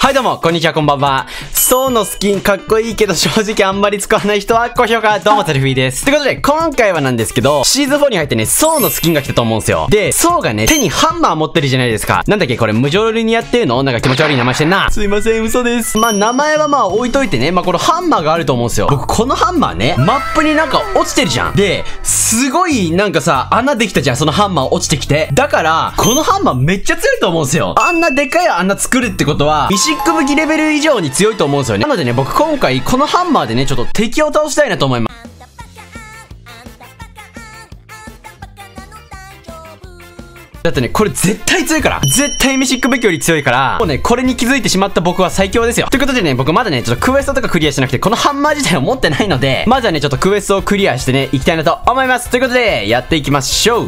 はいどうも、こんにちは、こんばんは。ソウのスキンかっこいいけど正直あんまり使わない人は高評価、どうもテレフィーです。ということで、今回はなんですけど、シーズン4に入ってね、ソウのスキンが来たと思うんですよ。で、ソウがね、手にハンマー持ってるじゃないですか。なんだっけ、これ、ムジョルニアっていうのなんか気持ち悪い名前してんな。すいません、嘘です。まあ、名前はまあ置いといてね、まあ、このハンマーがあると思うんですよ。僕、このハンマーね、マップになんか落ちてるじゃん。で、すごいなんかさ、穴できたじゃん、そのハンマー落ちてきて。だから、このハンマーめっちゃ強いと思うんですよ。あんなでかい穴作るってことは、ミシック武器レベル以上に強いと思うんですよね。なのでね、僕今回このハンマーでね、ちょっと敵を倒したいなと思います。だってね、これ絶対強いから。絶対ミシック武器より強いから、もうね、これに気づいてしまった僕は最強ですよ。ということでね、僕まだね、ちょっとクエストとかクリアしてなくて、このハンマー自体を持ってないので、まずはね、ちょっとクエストをクリアしてね、いきたいなと思います。ということで、やっていきましょう。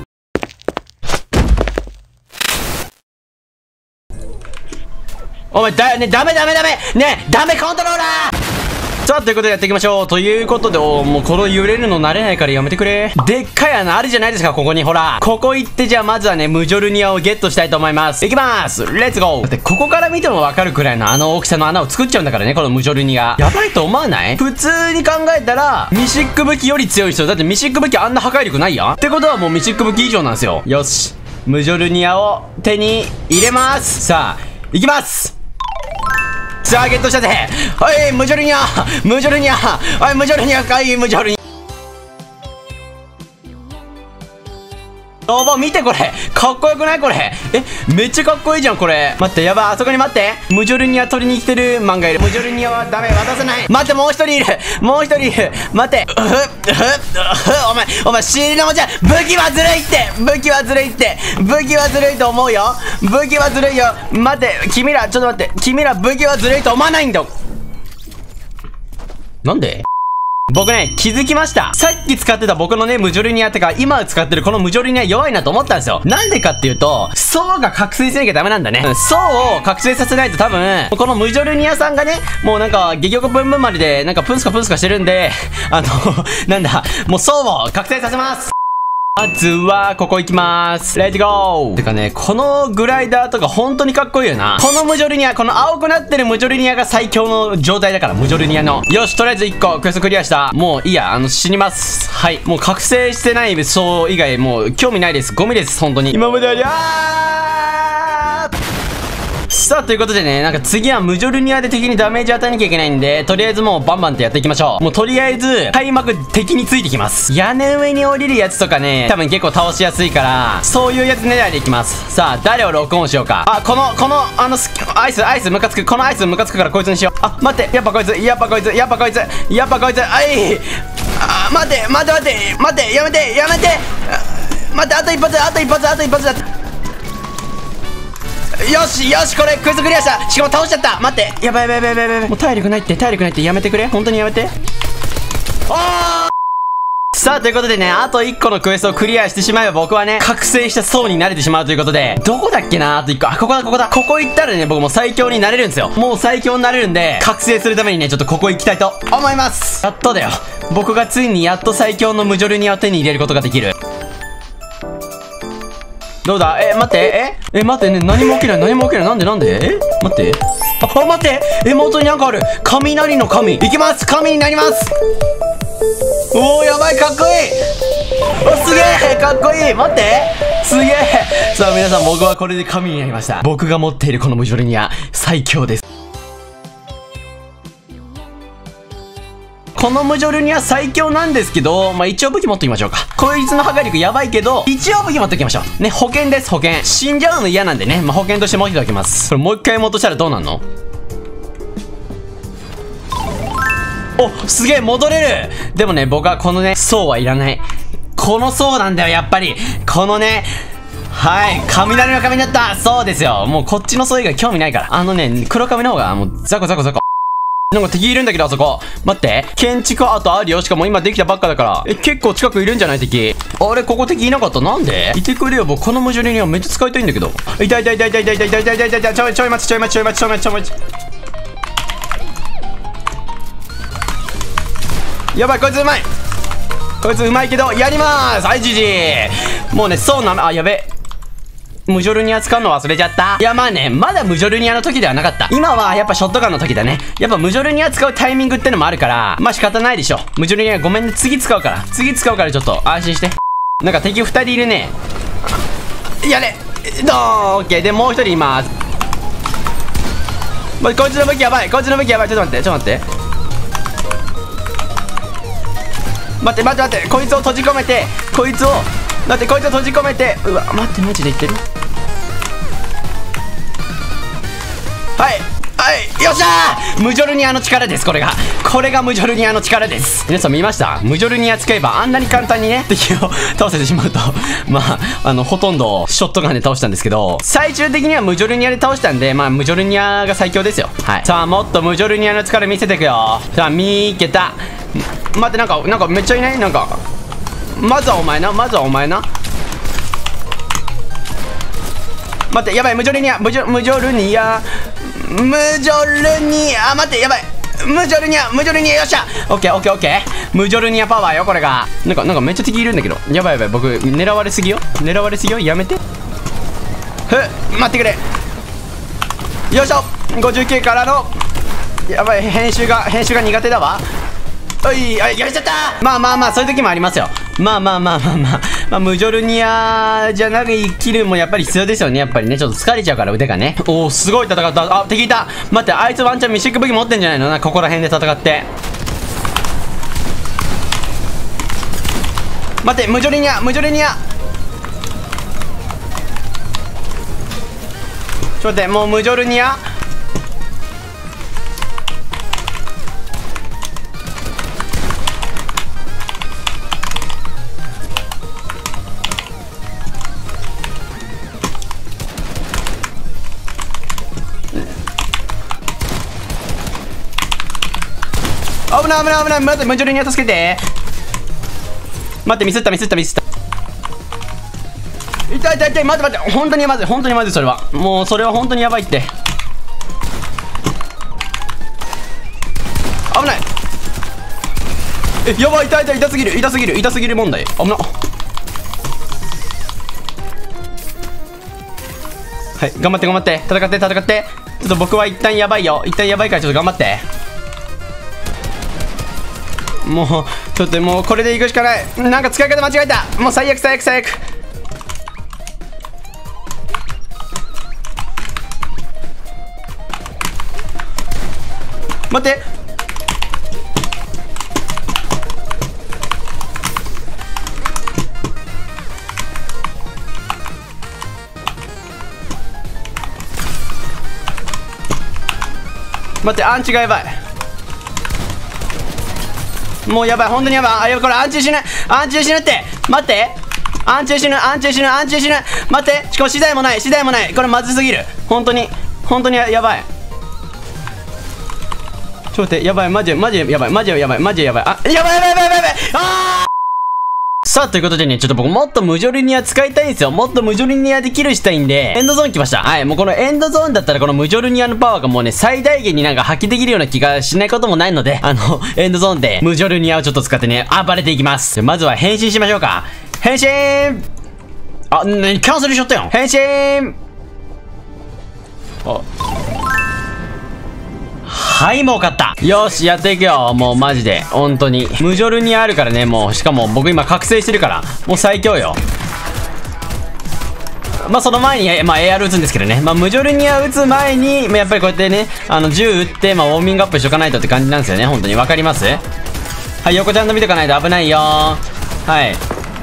お前ダメね、ダメコントローラー。さあ、ということでやっていきましょう。ということで、もうこの揺れるの慣れないからやめてくれ。でっかい穴あるじゃないですか、ここに。ほら。ここ行って、じゃあまずはね、ムジョルニアをゲットしたいと思います。いきますレッツゴー。だって、ここから見てもわかるくらいのあの大きさの穴を作っちゃうんだからね、このムジョルニア。やばいと思わない？普通に考えたら、ミシック武器より強い人。だってミシック武器あんな破壊力ないやん。ってことはもうミシック武器以上なんですよ。よし。ムジョルニアを手に入れます。さあ、いきます。さあ、ゲットしたぜ。はい、ムジョルニア。はい、ムジョルニア。はい、ムジョルニア。やば、見てこれ。かっこよくないこれ。めっちゃかっこいいじゃん、これ。待って、やば、あそこに待って。ムジョルニア取りに来てるマンがいる。ムジョルニアはダメ、渡せない。待って、もう一人いる。待って。お前、死ぬのもじゃ、武器はずるいと思うよ。武器はずるいよ。待って、君ら、ちょっと待って。君ら武器はずるいと思わないんだ。なんで？僕ね、気づきました。さっき使ってた僕のね、ムジョルニアってか、今使ってるこのムジョルニア弱いなと思ったんですよ。なんでかっていうと、ソウが覚醒しなきゃダメなんだね。ソウを覚醒させないと多分、このムジョルニアさんがね、もうなんか、下玉ブンブンまでで、なんかプンスカしてるんで、なんだ、もうソウを覚醒させます。まずは、ここ行きまーす。レッツゴー。てかね、このグライダーとか本当にかっこいいよな。このムジョルニア、この青くなってるムジョルニアが最強の状態だから、ムジョルニアの。よし、とりあえず1個クエストクリアした。もういいや、死にます。はい。もう覚醒してないそう以外、もう興味ないです。ゴミです、本当に。今までさあ、ということでね、なんか次はムジョルニアで敵にダメージ与えなきゃいけないんで、とりあえずもうバンバンってやっていきましょう。もうとりあえず、開幕敵についてきます。屋根上に降りるやつとかね、多分結構倒しやすいから、そういうやつ狙いでいきます。さあ、誰をロックオンしようか。あ、アイスムカつく。このアイスムカつくからこいつにしよう。あ、待って、やっぱこいつ。あい。あ、待って、やめて。待って、あと一発だ。よし、これクエストクリアした。しかも倒しちゃった。待って、やばい。もう体力ないってやめてくれ。本当にやめて。さあ、ということでね、あと1個のクエストをクリアしてしまえば僕はね、覚醒した層になれてしまうということで、どこだっけな、あと1個。あ、ここだ。ここ行ったらね、僕もう最強になれるんですよ。もう最強になれるんで、覚醒するためにね、ちょっとここ行きたいと思います。やっとだよ。僕がついにやっと最強のムジョルニアを手に入れることができる。どうだ？待って、ね、何も起きない。なんで？待って、元になんかある。雷の神。いきます。神になります。おー、やばい、かっこいい。すげえ、かっこいい。待って、すげえ。さあ、皆さん、僕はこれで神になりました。僕が持っているこのムジョルニア、最強です。このムジョルニア最強なんですけど、まあ、一応武器持っておきましょうか。こいつの破壊力やばいけど、一応武器持っておきましょう。ね、保険です、保険。死んじゃうの嫌なんでね、まあ、保険として持っておきます。これもう一回戻したらどうなんの？お、すげえ、戻れる。でもね、僕はこのね、層はいらない。この層なんだよ、やっぱり。このね、はい、雷の神だった。そうですよ。もうこっちの層以外興味ないから。黒髪の方が、もう、ザコ。なんか敵いるんだけど、あそこ。待って。建築アートあるよ。しかも今できたばっかだから。結構近くいるんじゃない敵。あれ、ここ敵いなかった？なんで？いてくれよ。僕このムジョルニアめっちゃ使いたいんだけど。痛い。ちょい待ち。やばい、こいつうまいけど、やりまーす。はい、GG。もうね、そうなの。あ、やべ。 ムジョルニア使うの忘れちゃった。いやまあね、まだムジョルニアの時ではなかった。今はやっぱショットガンの時だね。やっぱムジョルニア使うタイミングってのもあるから、まあ仕方ないでしょ。ムジョルニアごめんね、次使うからちょっと安心して。なんか敵2人いるね。やれドーン。オッケー。でもう1人います。こいつの武器やばい、ちょっと待って。待って、こいつを閉じ込めて、うわ、待って、マジでいってる。はい、よっしゃー。ムジョルニアの力です。これがムジョルニアの力です。皆さん見ました？ムジョルニア使えばあんなに簡単にね、敵を倒せてしまうとまあ、ほとんどショットガンで倒したんですけど、最終的にはムジョルニアで倒したんで、まあ、ムジョルニアが最強ですよ。はい。さあ、もっとムジョルニアの力見せていくよ。さあ、見ーけた。待って、なんかめっちゃいない？なんか、まずはお前な。待って、やばい、ムジョルニア、待って、やばい、ムジョルニア、よっしゃ。オッケー。ムジョルニアパワーよ、これが。なんかめっちゃ敵いるんだけど。やばい、僕、狙われすぎよ。やめて。待ってくれ。よいしょ。59からの、やばい、編集が苦手だわ。やれちゃった。まあそういう時もありますよ。まあムジョルニアじゃないキルもやっぱり必要ですよね。やっぱりね、ちょっと疲れちゃうから、腕がね。おお、すごい戦った。あ、敵いた。待って、あいつワンチャンミシック武器持ってんじゃないの？ここら辺で戦って。待って、ムジョルニア。ちょっと待って、もうムジョルニア。危ない。待って、ムジョルニア助けて。待って、ミスった。痛い。待って。本当にまずい、それは。もう、それは本当にやばいって。危ない。やばい、痛すぎる問題。危な。はい、頑張って。戦って。ちょっと僕は一旦やばいからちょっと頑張って。もうちょっともうこれでいくしかない。なんか使い方間違えた。もう最悪。待ってアンチがやばい。もうやばい、本当にやばい。これアンチ死ぬって。待って、アンチ死ぬ。待って、しかも資材もない。これまずすぎる。本当にやばい。ちょっと待って、やばい、マジやばい。やばい。さあ、ということでね、ちょっと僕もっとムジョルニア使いたいんですよ。もっとムジョルニアでキルしたいんで、エンドゾーン来ました。はい、もうこのエンドゾーンだったらこのムジョルニアのパワーがもうね、最大限になんか発揮できるような気がしないこともないので、エンドゾーンでムジョルニアをちょっと使ってね、暴れていきます。まずは変身しましょうか。変身。あ、キャンセルしちゃったよ。変身。はい、もう勝った。よし、やっていくよ。もうマジで本当にムジョルニアあるからね。もうしかも僕今覚醒してるからもう最強よ。まあその前に、AR 撃つんですけどね。ムジョルニア撃つ前に、やっぱりこうやってね、銃撃って、ウォーミングアップしとかないとって感じなんですよね。本当にわかります？はい、横ちゃんと見とかないと危ないよ。はい、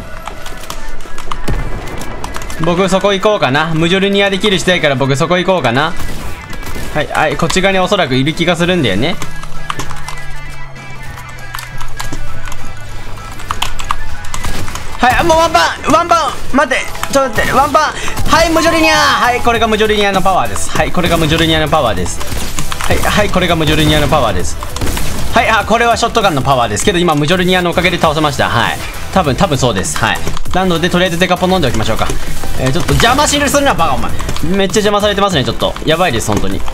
僕そこ行こうかな。ムジョルニアでキルしたいから僕そこ行こうかな。はい、こっち側におそらくいる気がするんだよね。はい、もうワンパン待って、ちょっと待って、ワンパン。はい、ムジョルニア。はい、これがムジョルニアのパワーです。はい、これがムジョルニアのパワーです。はい、これがムジョルニアのパワーです。はい、これはショットガンのパワーですけど、今ムジョルニアのおかげで倒せました。はい、多分そうです。はい、なのでとりあえずデカポン飲んでおきましょうか。ちょっと邪魔するなバカお前。めっちゃ邪魔されてますね。ちょっとやばいです本当に。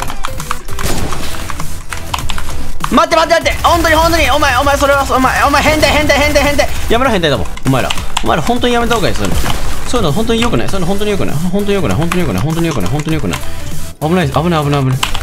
待って本当にお前それはお前変態やめろ。変態だもんお前ら本当にやめた方がいいです。 そういうの本当に良くない。そういうの本当に良くない。本当に良くない。本当に良くない。本当に良くない。本当に良くない。危ないです。危ない危ない危ない。